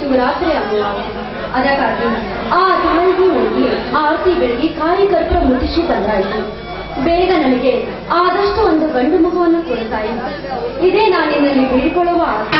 ಶಿವರಾತ್ರಿ ಆಗುವ ಅದಕ್ಕಾಗಿ ಆ ತಾಯಿಗೆ ಹೋಗಿ ಆರತಿ ಬೆಳಗ್ಗೆ ಕಾರ್ಯಕರ್ತರ ಮುಟ್ಟಿಸಿ ತಂದಾಯಿತು. ಬೇಗ ನನಗೆ ಆದಷ್ಟು ಒಂದು ಗಂಡು ಮಗುವನ್ನು ಕೊಡುತ್ತಾಯಿ. ಇದೇ ನಾನಿನ್ನಲ್ಲಿ ಬೇಡಿಕೊಳ್ಳುವ ಆಸೆ.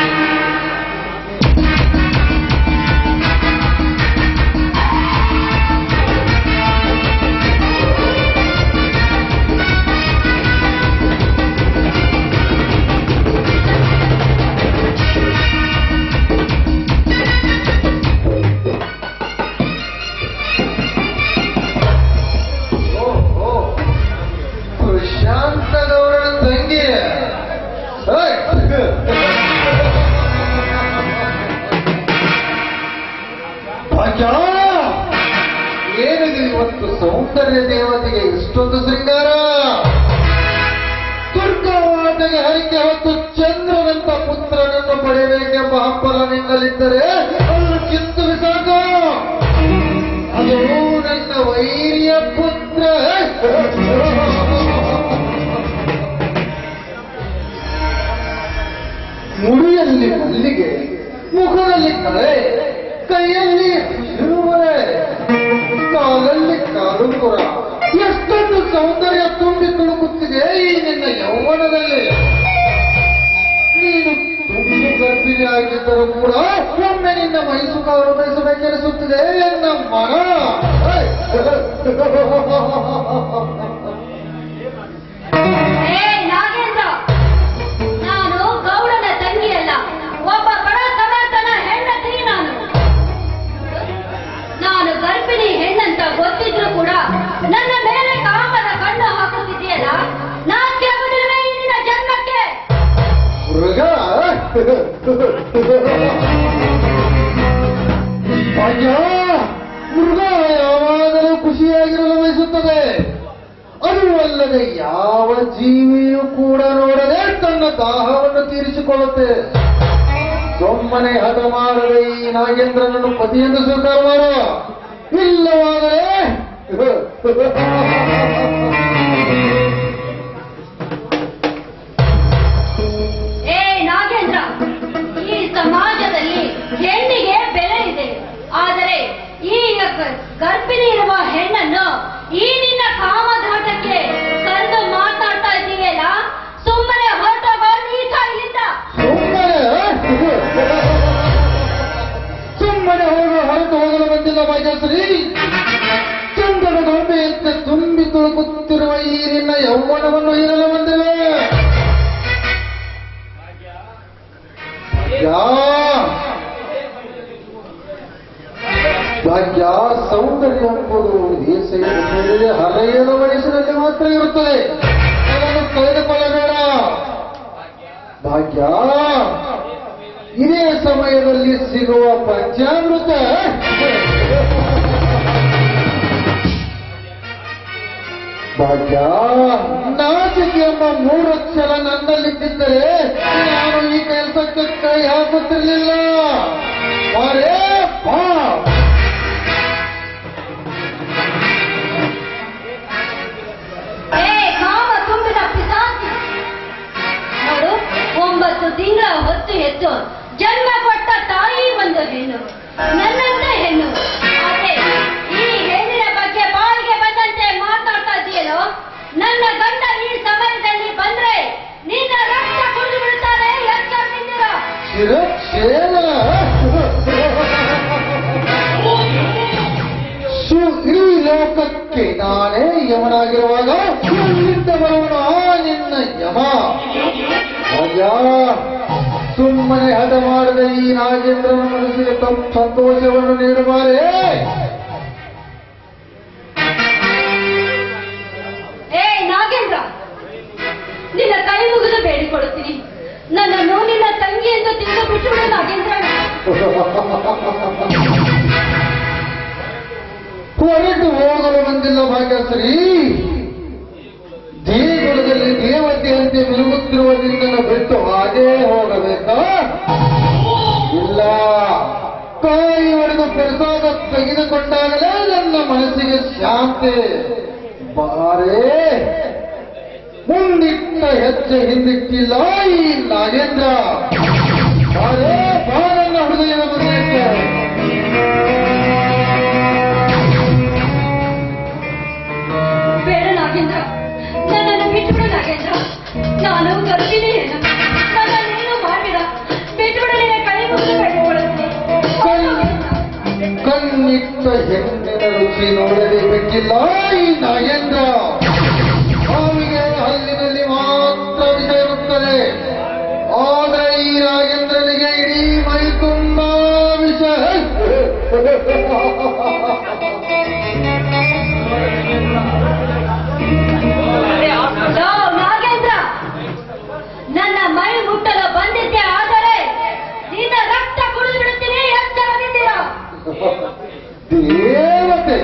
ಏನಿದೆ ಇವತ್ತು ಸೌಂದರ್ಯ ದೇವತೆಗೆ ಇಷ್ಟೊಂದು ಶೃಂಗಾರ? ದುರ್ಗವಾಟಗೆ ಹರಿಕೆ ಹೊತ್ತು ಚಂದ್ರನಂತ ಪುತ್ರನನ್ನು ಪಡೆಯಬೇಕೆಂಬ ಹಂಬಲ ನಿನ್ನಲ್ಲಿದ್ದರೆ ಅದನ್ನು ಕಿತ್ತು ಬಿಸಾಕ. ಅದು ನನ್ನ ವೈರ್ಯ ಪುತ್ರ. ಮುಡಿಯಲ್ಲಿ ಮಲ್ಲಿಗೆ, ಮುಖದಲ್ಲಿ ಕಳೆ, ಕೈಯಲ್ಲಿ ಶಿರುವರೆ, ಕಾಲಲ್ಲಿ ಕಾಲುಂಗುರ, ಎಷ್ಟೊಂದು ಸೌಂದರ್ಯ ತುಂಬಿ ತುಳುಕುತ್ತಿದೆ ಈ ನಿನ್ನ ಯೌವನದಲ್ಲಿ. ನೀನು ತುಂಬಿ ಗರ್ಭಿಣಿ ಆಗಿದ್ದರೂ ಕೂಡ ಒಮ್ಮೆ ನಿನ್ನ ಮೈಸುಕಾರು ಬಯಸಬೇಕೆನಿಸುತ್ತಿದೆ ಎನ್ನ ಮನ. ಒಬ್ಬ ಬಡ ಸಮರ್ಥನ ಹೆಂಡತಿ ನಾನು ಗರ್ಭಿಣಿ ಹೆಣ್ಣಂತ ಗೊತ್ತಿದ್ರು ಕೂಡ ನನ್ನ ಮೇಲೆ ಕಾಮದ ಕಣ್ಣು ಹಾಕುತ್ತಿದೆಯಲ್ಲ, ನಾಟ್ಯವಿಲ್ಲವೇ ಈ ನಿನ್ನ ಜನ್ಮಕ್ಕೆ? ಮೃಗ ಮೃಗ ಯಾವಾಗಲೂ ಖುಷಿಯಾಗಿರಲು ಬಯಸುತ್ತದೆ. ಅದು ಅಲ್ಲದೆ ಯಾವ ಜೀವಿಯೂ ಕೂಡ ನೋಡದೆ ತನ್ನ ದಾಹವನ್ನು ತೀರಿಸಿಕೊಳ್ಳುತ್ತೆ. ಸುಮ್ಮನೆ ಹಠ ಮಾಡದೆ ಈ ನಾಗೇಂದ್ರನನ್ನು ಪತಿಯೆಂದು ಸ್ವೀಕಾರ ಮಾಡು. ಇಲ್ಲವಾದರೆ ನಾಗೇಂದ್ರ, ಈ ಸಮಾಜದಲ್ಲಿ ಹೆಣ್ಣಿಗೆ ಬೆಲೆ ಇದೆ. ಆದರೆ ಈಗ ಗರ್ಭಿಣಿ ಇರುವ ಹೆಣ್ಣನ್ನು ಈ ನಿನ್ನ ಕಾಮಧಾಟಕ್ಕೆ ಕರೆದು ಮಾತಾಡ್ತಾ ಇದ್ದೀಯಲ್ಲ, ಸುಮ್ಮನೆ ಹೊರಟೋಗ ನೀಚ ಇಲ್ಲಿಂದ. ಸುಮ್ಮನೆ ಹೊರಟು ಹೋಗಲು ಬಂದಿಲ್ಲ ಭಾಗ್ಯಶ್ರೀ. ಚಂದ್ರನ ಗೊಂಬೆಯಂತೆ ತುಂಬಿ ತುಳುಕುತ್ತಿರುವ ಈ ನಿನ್ನ ಯೌವನವನ್ನು ಇರಲು ಬಂದಿವೆ. ಭಾಗ್ಯ, ಸೌಂದರ್ಯ ಎಂಬುದು ದೇಶ ಹರೆಯದ ವಯಸ್ಸಿನಲ್ಲಿ ಮಾತ್ರ ಇರುತ್ತದೆ. ಅದನ್ನು ಕಳೆದುಕೊಳ್ಳಬೇಡ ಭಾಗ್ಯ. ಇದೇ ಸಮಯದಲ್ಲಿ ಸಿಗುವ ಪಂಚಾಮೃತ ಭಾಗ್ಯ, ನಾಚಿಕೆ ಎಂಬ ಮೂರಕ್ಷರ ನನ್ನಲ್ಲಿದ್ದರೆ ನಾನು ಈ ಕೆಲಸಕ್ಕೆ ಕೈ ಹಾಕುತ್ತಿರಲಿಲ್ಲ. ಮಾರೇ ಬಾ. ಕಾಮ ತುಂಬಿದ ಪಿಸಾಚಿ ನೋಡು, 9 ತಿಂಗಳ ಹೊತ್ತು ಹೆತ್ತು ಜನ್ಮ ಕೊಟ್ಟ ತಾಯಿ ಒಂದು ಹೆಣ್ಣು, ನನ್ನಂತ ಹೆಣ್ಣು. ಆದ್ರೆ ಈ ಹೆಣ್ಣಿನ ಬಗ್ಗೆ ಬಾಯಿಗೆ ಬಂದಂತೆ ಮಾತಾಡ್ತಾ ಇದೆಯಲ್ಲೋ, ನನ್ನ ಗಂಡ ಈ ಸಮಯದಲ್ಲಿ ಬಂದ್ರೆ ನಿನ್ನ ರಕ್ತ ಕುಡಿದು ಬಿಡುತ್ತಾರೆ. ಎಚ್ಚರಿಸಿದ್ದೀರಾ? ಈ ಲೋಕಕ್ಕೆ ನಾನೇ ಯಮನಾಗಿರುವಾಗ ಎಲ್ಲಿಂದ ಬರುವನು ನಿನ್ನ ಯಮ? ಸುಮ್ಮನೆ ಹಠ ಮಾಡದೆ ಈ ನಾಗೇಂದ್ರನ ಮನಸ್ಸಿಗೆ ಸಂತೋಷವನ್ನು ನೀಡಬಾರೇ. ನಾಗೇಂದ್ರ, ನಿನ್ನ ಕೈ ಮುಗಿದು ಬೇಡಿಕೊಳ್ಳುತ್ತೀನಿ, ನನ್ನನ್ನು ನಿನ್ನ ತಂಗಿ ಎಂದು ತಿಂದು ಬಿಟ್ಟುಬಿಡು ನಾಗೇಂದ್ರ. ಹೊರಟು ಹೋಗಲು ಬಂದಿಲ್ಲ ಭಾಗ್ಯಶ್ರೀ. ದೇಗುಲದಲ್ಲಿ ದೇವತೆಯಂತೆ ಮಿಲುಗುತ್ತಿರುವ ನಿನ್ನನ್ನು ಬಿಟ್ಟು ಹಾಗೇ ಹೋಗಬೇಕಾ? ಇಲ್ಲ, ಕಾಯಿ ಹೊಡೆದು ಪ್ರಸಾದ ತೆಗೆದುಕೊಂಡಾಗಲೇ ನನ್ನ ಮನಸ್ಸಿಗೆ ಶಾಂತಿ. ಬಾರೇ, ಮುಂದಿಟ್ಟ ಹೆಜ್ಜೆ ಹಿಂದಿಟ್ಟಿಲ್ಲ ಈ ನಾಗೇಂದ್ರ. ಬಾರೇ, ಬಾರನ್ನ ಹೃದಯದ ಮನೆಯಕ್ಕೆ. ನಾನು ಗರ್ಭಿಣಿ ಹೆಣ್ಣು. ನನ್ನನ್ನೇನು ಮಾಡಿದ ಬಿಟ್ಟುಬಿಡು, ನಿನ್ನ ಕೈ ಮುಗಿದು ಬೇಡಿಕೊಳ್ಳುತ್ತೇನೆ. ಕಣ್ಣಿಟ್ಟ ಹೆಣ್ಣಿನ ರುಚಿ ನೋಡಲೇಬೇಕಿಲ್ಲ ಈ ನಾಗೇಂದ್ರ. ಅವನಿಗೆ ಹಲ್ಲಿನಲ್ಲಿ ಮಾತ್ರ ವಿಷ ಇರುತ್ತದೆ, ಆದರೆ ಈ ನಾಗೇಂದ್ರನಿಗೆ ಇಡೀ ಮೈ ತುಂಬಾ ವಿಷ. ನಾಗೇಂದ್ರ, ನನ್ನ ಮೈ ಮುಟ್ಟಲು ಬಂದಿದ್ದೆ, ಆದರೆ ನಿನ್ನ ರಕ್ತ ಕುಡಿದು ಬಿಡುತ್ತೀನಿ, ಎಚ್ಚರದಿದ್ದೀರ. ದೇವತೆ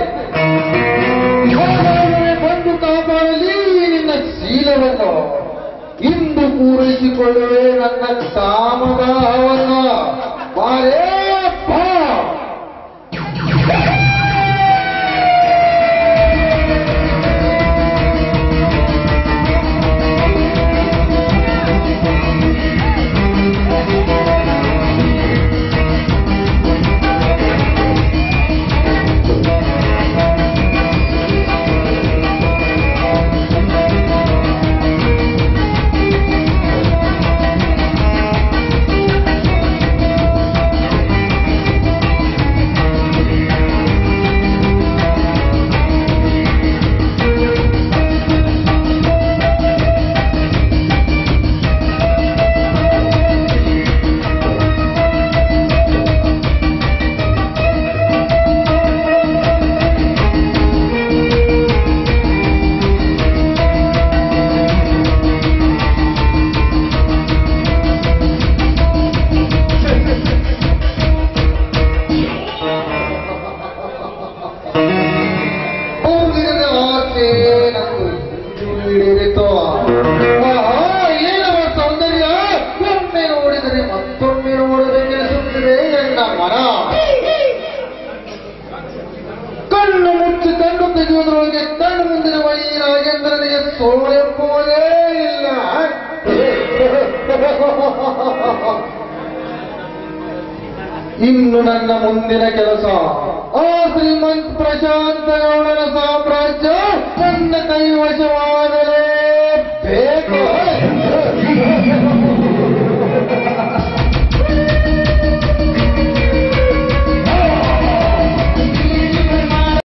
ಬಂದು ಕಾಪಾಡಲಿ ನಿನ್ನ ಶೀಲವನ್ನು. ಇಂದು ಪೂರೈಸಿಕೊಳ್ಳುವೆ ನನ್ನ ಕಾಮದಾಹವನ್ನು. ಮಾರೇ ಅಪ್ಪ. ಏನವ ಸೌಂದರ್ಯ, ಒಮ್ಮೆ ನೋಡಿದರೆ ಮತ್ತೊಮ್ಮೆ ನೋಡಬೇಕೆನಿಸುತ್ತಿದೆ ನನ್ನ ಮನ. ಕಣ್ಣು ಮುಚ್ಚಿ ಕಣ್ಣು ತೆಗೆಯುವುದರೊಳಗೆ ಕಣ್ಣು ಮುಂದಿರುವ ಈ ನಾಗೇಂದ್ರನಿಗೆ ಸೋಲೆಂಬುವುದೇ ಇಲ್ಲ. ಇನ್ನು ನನ್ನ ಮುಂದಿನ ಕೆಲಸ ಆ ಶ್ರೀಮಂತ್ ಪ್ರಶಾಂತ ಗೌಡನ ಸಾಮ್ರಾಜ್ಯ